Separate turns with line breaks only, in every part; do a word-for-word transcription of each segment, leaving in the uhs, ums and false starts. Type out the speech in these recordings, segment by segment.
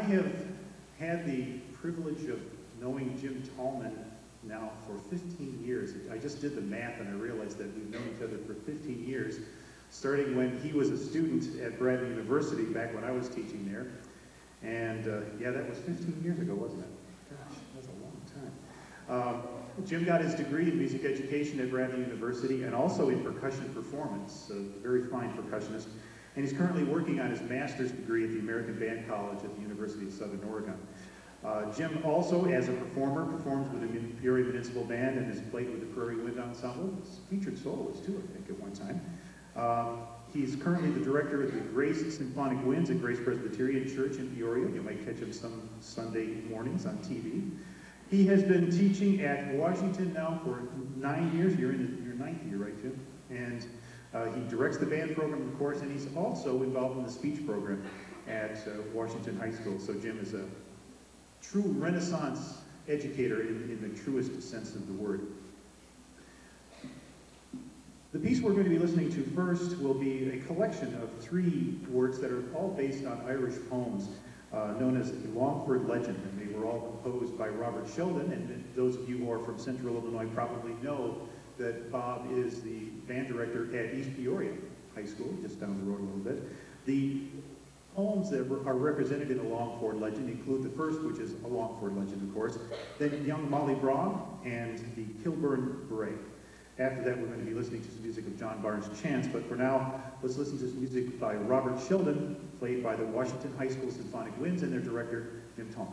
have had the privilege of knowing Jim Tallman now for fifteen years. I just did the math and I realized that we've known each other for fifteen years, starting when he was a student at Bradley University back when I was teaching there. And uh, yeah, that was fifteen years ago, wasn't it? Gosh, that's a long time. Um, Jim got his degree in music education at Bradley University and also in percussion performance, a very fine percussionist. And he's currently working on his master's degree at the American Band College at the University of Southern Oregon. Uh, Jim also, as a performer, performs with the Peoria Municipal Band and has played with the Prairie Wind Ensemble. He's featured soloist too, I think, at one time. Um, he's currently the director of the Grace Symphonic Winds at Grace Presbyterian Church in Peoria. You might catch him some Sunday mornings on T V. He has been teaching at Washington now for nine years. You're in your ninth year, right, Jim? And uh, he directs the band program, of course, and he's also involved in the speech program at uh, Washington High School. So Jim is a true Renaissance educator in, in the truest sense of the word. The piece we're going to be listening to first will be a collection of three works that are all based on Irish poems uh, known as the Longford Legend, and they were all composed by Robert Sheldon, and those of you who are from Central Illinois probably know that Bob is the band director at East Peoria High School, just down the road a little bit. The poems that are represented in the Longford Legend include the first, which is a Longford Legend, of course, then Young Molly Braun and the Kilburn Bray. After that, we're going to be listening to some music of John Barnes Chance, but for now, let's listen to some music by Robert Sheldon, played by the Washington High School Symphonic Winds and their director, Jim Tallman.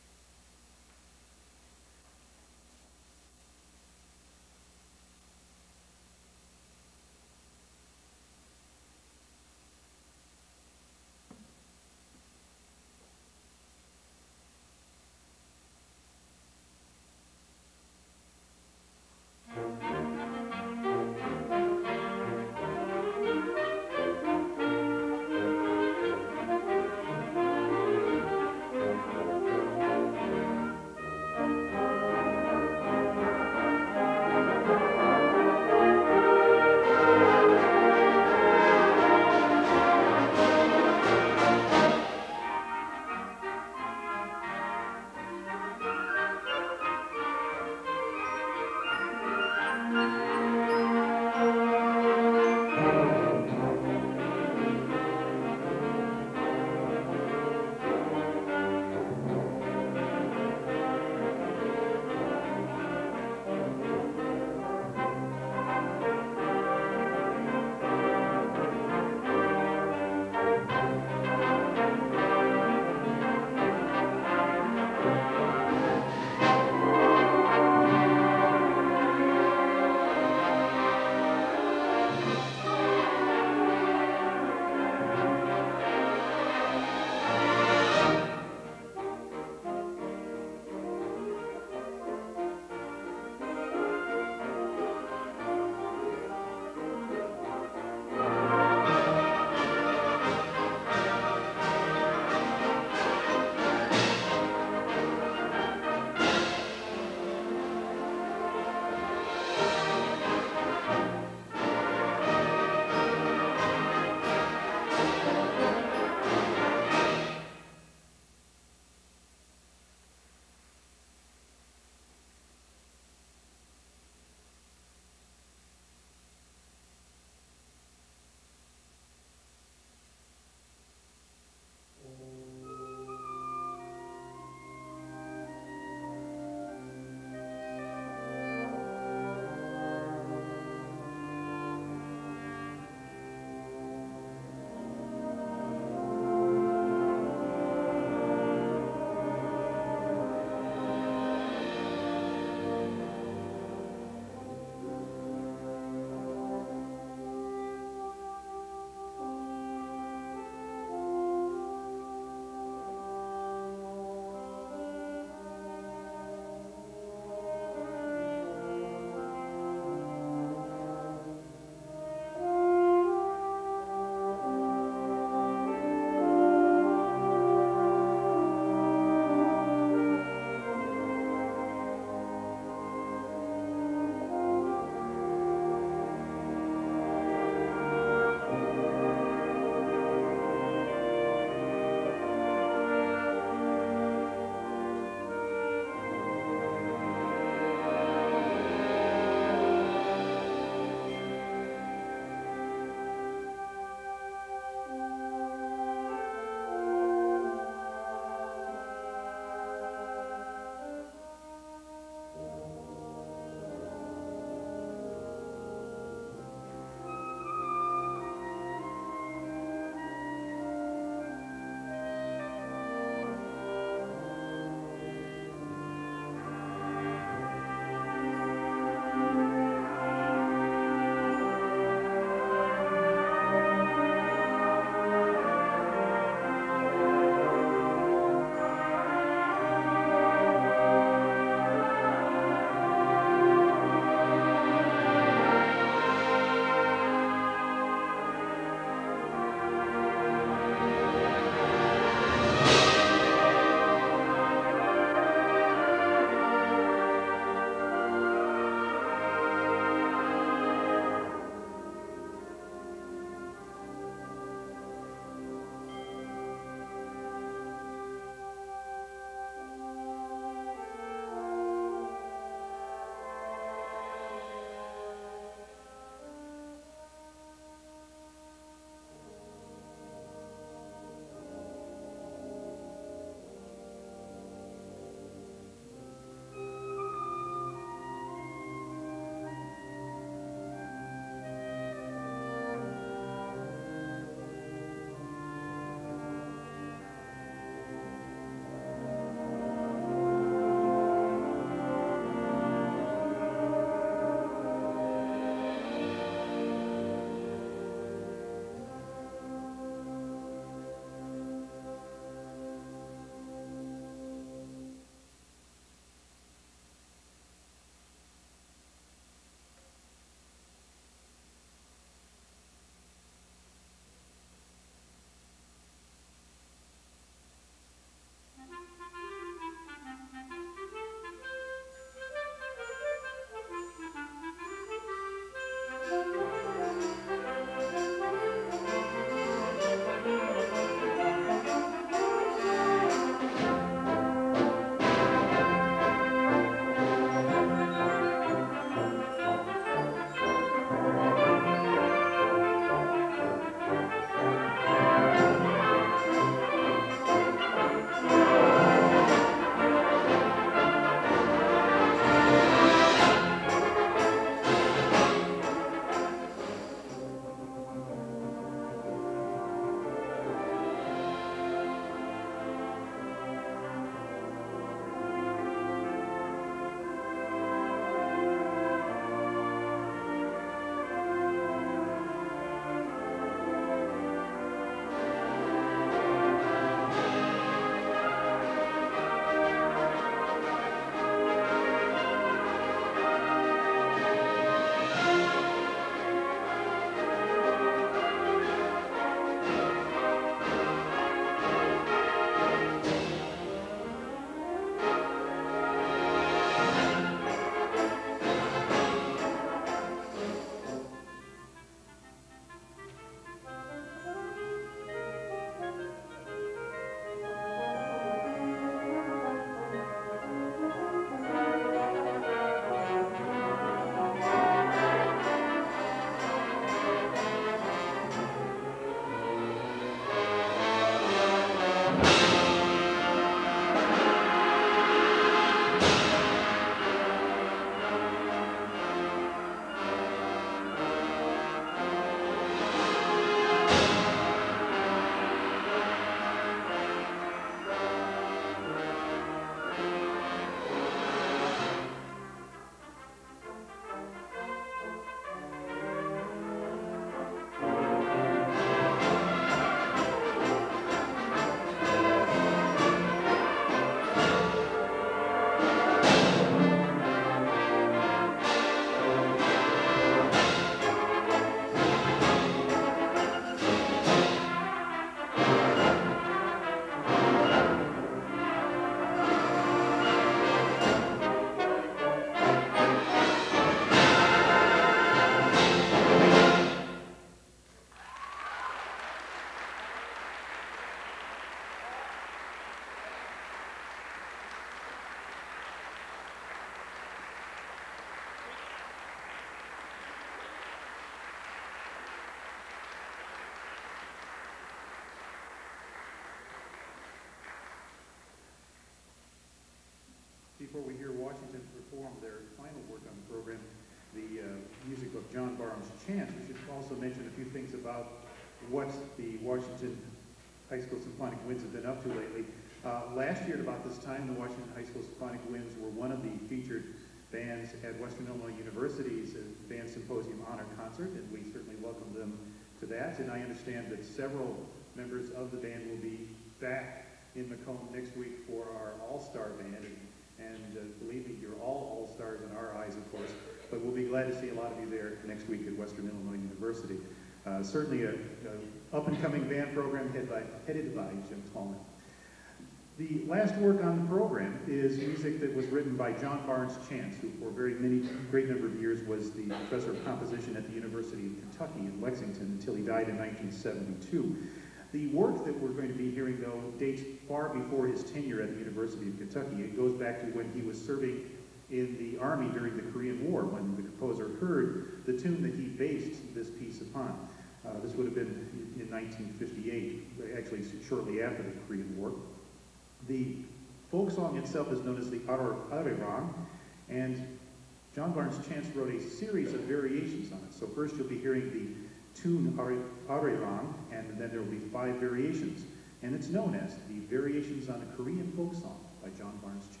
before we hear Washington perform their final work on the program, the uh, music of John Barham's Chants, we should also mention a few things about what the Washington High School Symphonic Winds have been up to lately. Uh, last year at about this time, the Washington High School Symphonic Winds were one of the featured bands at Western Illinois University's uh, Band Symposium Honor Concert, and we certainly welcome them to that. And I understand that several members of the band will be back in Macomb next week for our All-Star Band, and, and uh, believe me, you're all All-Stars in our eyes, of course, but we'll be glad to see a lot of you there next week at Western Illinois University. Uh, certainly a, a up-and-coming band program headed by, headed by Jim Tallman. The last work on the program is music that was written by John Barnes Chance, who for a very many, great number of years was the professor of composition at the University of Kentucky in Lexington until he died in nineteen seventy-two. The work that we're going to be hearing, though, dates far before his tenure at the University of Kentucky. It goes back to when he was serving in the Army during the Korean War, when the composer heard the tune that he based this piece upon. Uh, this would have been in nineteen fifty-eight, actually shortly after the Korean War. The folk song itself is known as the Arirang, and John Barnes Chance wrote a series of variations on it. So first you'll be hearing the tune Arirang, and then there will be five variations. And it's known as the Variations on a Korean Folk Song by John Barnes Chance.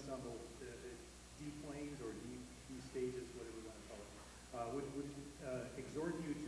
ensemble, uh, D planes or D, D stages, whatever you want to call it, uh, would, would uh, exhort you to